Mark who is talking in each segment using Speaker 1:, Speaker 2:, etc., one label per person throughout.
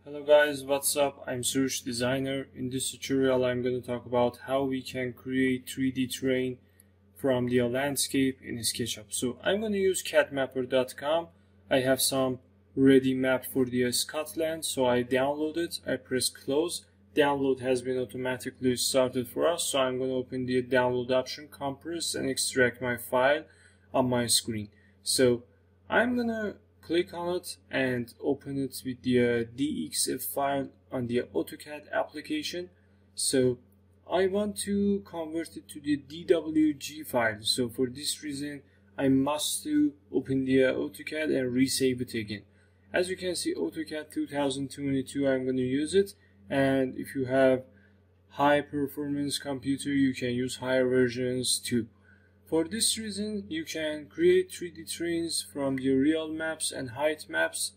Speaker 1: Hello guys, what's up? I'm Suresh Designer. In this tutorial I'm going to talk about how we can create 3D terrain from the landscape in SketchUp. So I'm going to use cadmapper.com. I have some ready map for the Scotland, so I download it. I press close. Download has been automatically started for us, so I'm going to open the download option, compress and extract my file on my screen. So I'm going to click on it and open it with the DXF file on the AutoCAD application. So I want to convert it to the DWG file. So for this reason, I must to open the AutoCAD and resave it again. As you can see, AutoCAD 2022, I'm going to use it. And if you have high performance computer, you can use higher versions too. For this reason, you can create 3D terrains from the real maps and height maps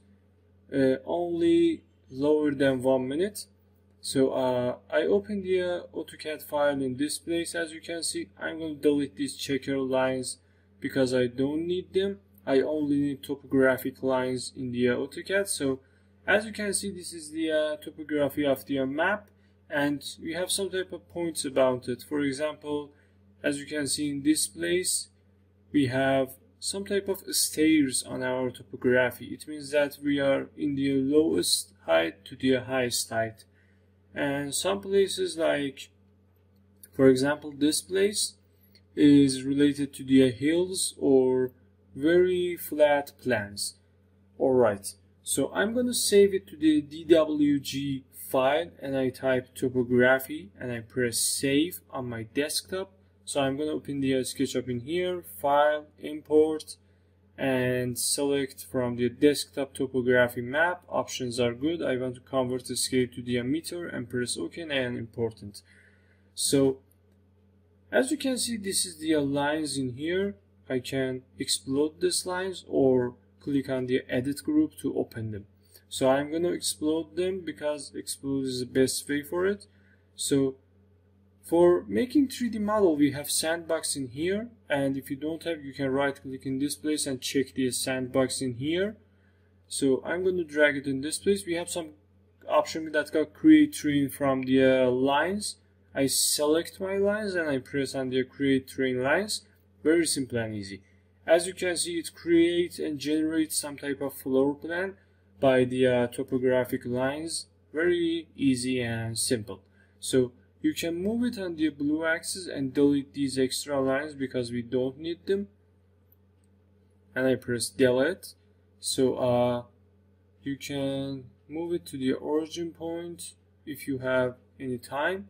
Speaker 1: only lower than 1 minute. So I open the AutoCAD file in this place. As you can see, I'm going to delete these checker lines because I don't need them. I only need topographic lines in the AutoCAD. So as you can see, this is the topography of the map, and we have some type of points about it. For example, as you can see in this place, we have some type of stairs on our topography. It means that we are in the lowest height to the highest height. And some places, like for example this place, is related to the hills or very flat plains. Alright, so I'm going to save it to the DWG file, and I type topography and I press save on my desktop. So I'm going to open the SketchUp in here, file, import, and select from the desktop topography map. Options are good. I want to convert the scale to the meter and press OK and important. So as you can see, this is the lines in here. I can explode these lines or click on the edit group to open them. So I'm going to explode them because explode is the best way for it. So for making 3D model, we have sandbox in here, and if you don't have, you can right click in this place and check the sandbox in here. So I'm going to drag it in this place. We have some option that got create terrain from the lines. I select my lines and I press on the create terrain lines. Very simple and easy. As you can see, it creates and generates some type of floor plan by the topographic lines. Very easy and simple. So you can move it on the blue axis and delete these extra lines because we don't need them. And I press delete. So you can move it to the origin point if you have any time.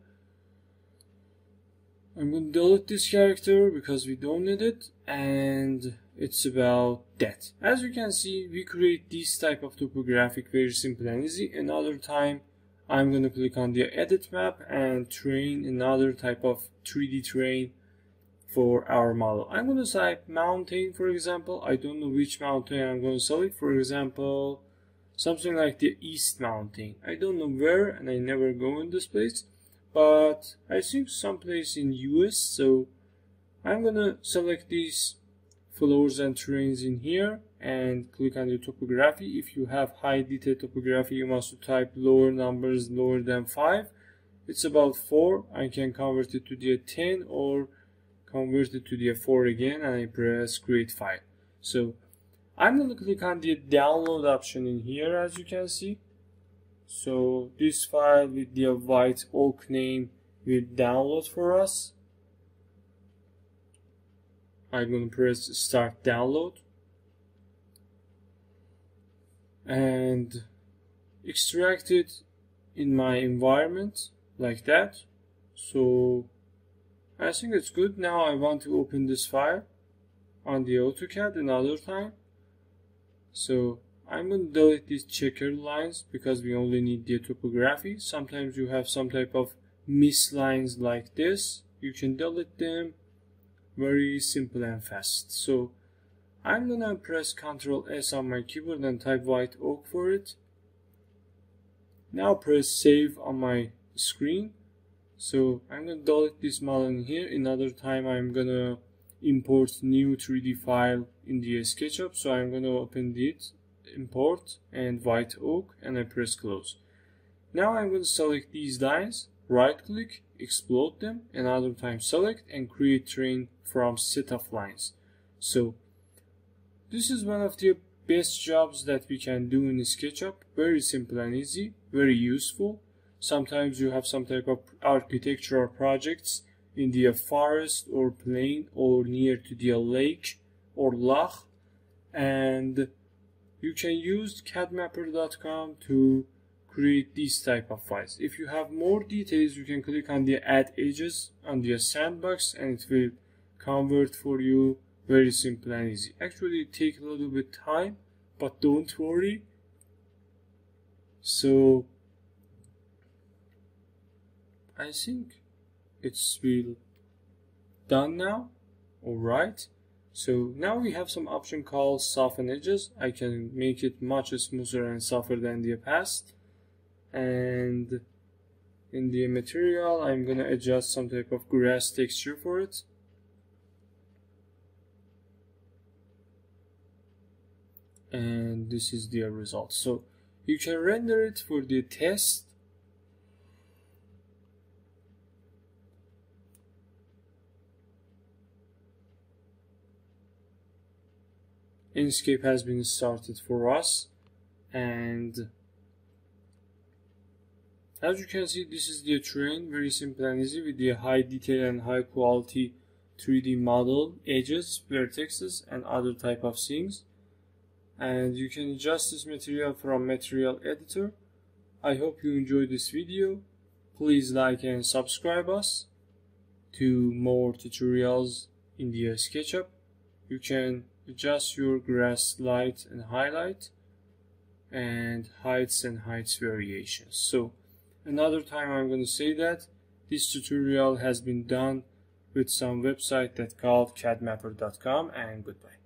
Speaker 1: I'm going to delete this character because we don't need it, and it's about that. As you can see, we create this type of topographic very simple and easy. Another time I'm going to click on the edit map and train another type of 3D terrain for our model. I'm going to type mountain, for example. I don't know which mountain I'm going to select. For example, something like the East Mountain. I don't know where, and I never go in this place, but I think someplace in US. So I'm going to select these floors and terrains in here and click on the topography. If you have high detail topography, you must type lower numbers lower than 5. It's about 4. I can convert it to the 10 or convert it to the 4 again, and I press create file. So I'm going to click on the download option in here, as you can see. So this file with the white oak name will download for us. I'm going to press start download and extract it in my environment like that. So I think it's good. Now I want to open this file on the AutoCAD another time. So I'm going to delete these checker lines because we only need the topography. Sometimes you have some type of mislines like this. You can delete them. Very simple and fast. So I'm gonna press Ctrl S on my keyboard and type white oak for it. Now press save on my screen. So I'm gonna delete this model in here. Another time I'm gonna import new 3D file in the SketchUp. So I'm gonna open it, import and white oak, and I press close. Now I'm going to select these lines, right click, explode them, another time select and create terrain from set of lines. So this is one of the best jobs that we can do in SketchUp. Very simple and easy, very useful. Sometimes you have some type of architectural projects in the forest or plain or near to the lake or loch, and you can use cadmapper.com to create these type of files. If you have more details, you can click on the add edges on the sandbox and it will convert for you. Very simple and easy. Actually it takes a little bit time, but don't worry. So I think it's really done now. Alright, so now we have some option called soften edges. I can make it much smoother and softer than the past. And in the material I'm gonna adjust some type of grass texture for it. And this is the result. So you can render it for the test. Inkscape has been started for us, and as you can see, this is the terrain, very simple and easy with the high detail and high quality 3D model, edges, vertexes and other type of things. And you can adjust this material from material editor. I hope you enjoyed this video. Please like and subscribe us to more tutorials in the SketchUp. You can adjust your grass light and highlight and heights variations. So another time I'm going to say that this tutorial has been done with some website that called cadmapper.com, and goodbye.